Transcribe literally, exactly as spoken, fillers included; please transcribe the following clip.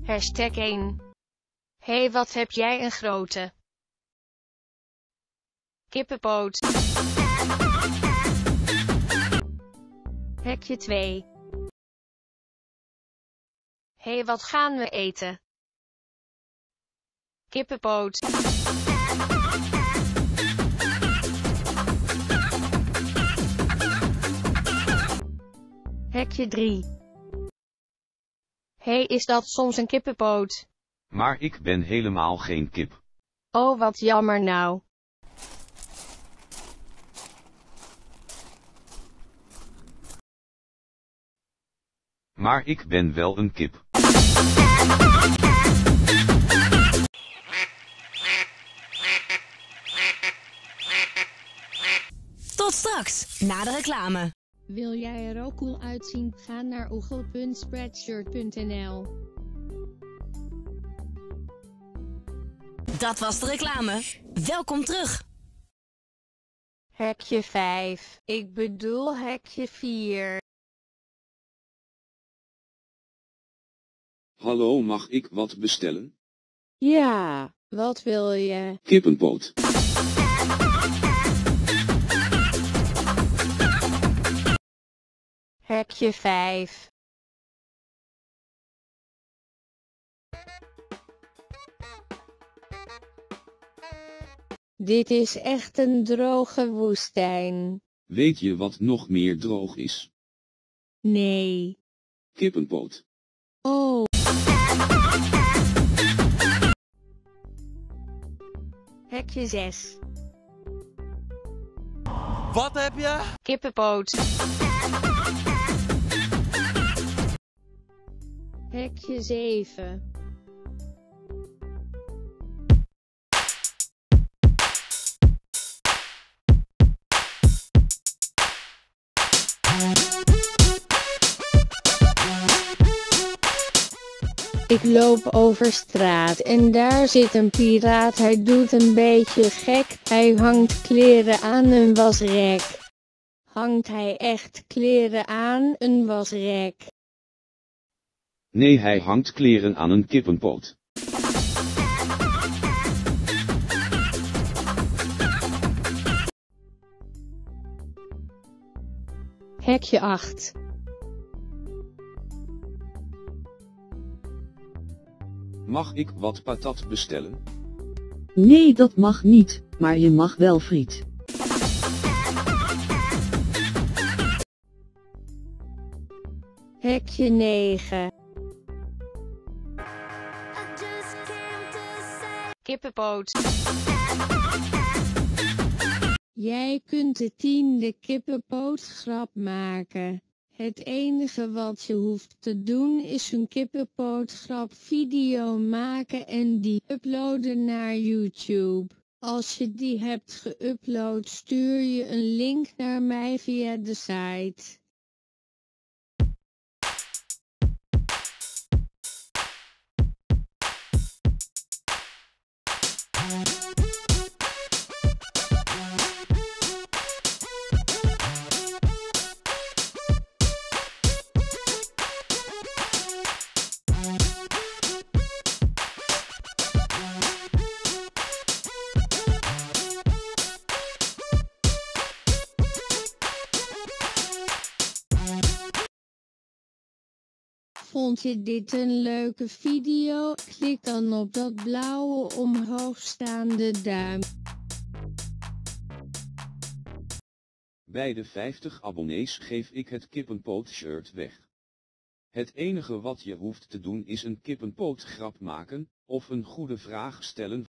Hashtag één. Hé, hey, wat heb jij een grote kippenpoot. Hekje twee. Hé, hey, wat gaan we eten? Kippenpoot. Hekje drie. Hé, hey, is dat soms een kippenpoot? Maar ik ben helemaal geen kip. Oh, wat jammer nou. Maar ik ben wel een kip. Tot straks, na de reclame. Wil jij er ook cool uitzien? Ga naar oegel punt spreadshirt punt n l. Dat was de reclame. Welkom terug. Hekje vijf. Ik bedoel hekje vier. Hallo, mag ik wat bestellen? Ja, wat wil je? Kippenpoot. Hekje vijf. Dit is echt een droge woestijn. Weet je wat nog meer droog is? Nee. Kippenpoot. Oh. Hekje zes. Wat heb je? Kippenpoot. Hekje zeven. Ik loop over straat en daar zit een piraat. Hij doet een beetje gek. Hij hangt kleren aan een wasrek. Hangt hij echt kleren aan een wasrek? Nee, hij hangt kleren aan een kippenpoot. Hekje acht. Mag ik wat patat bestellen? Nee, dat mag niet, maar je mag wel friet. Hekje negen. Kippenpoot. Jij kunt de tiende kippenpootgrap maken. Het enige wat je hoeft te doen is een kippenpootgrap video maken en die uploaden naar YouTube. Als je die hebt geüpload stuur je een link naar mij via de site. Vond je dit een leuke video? Klik dan op dat blauwe omhoogstaande duim. Bij de vijftig abonnees geef ik het kippenpoot shirt weg. Het enige wat je hoeft te doen is een kippenpootgrap maken, of een goede vraag stellen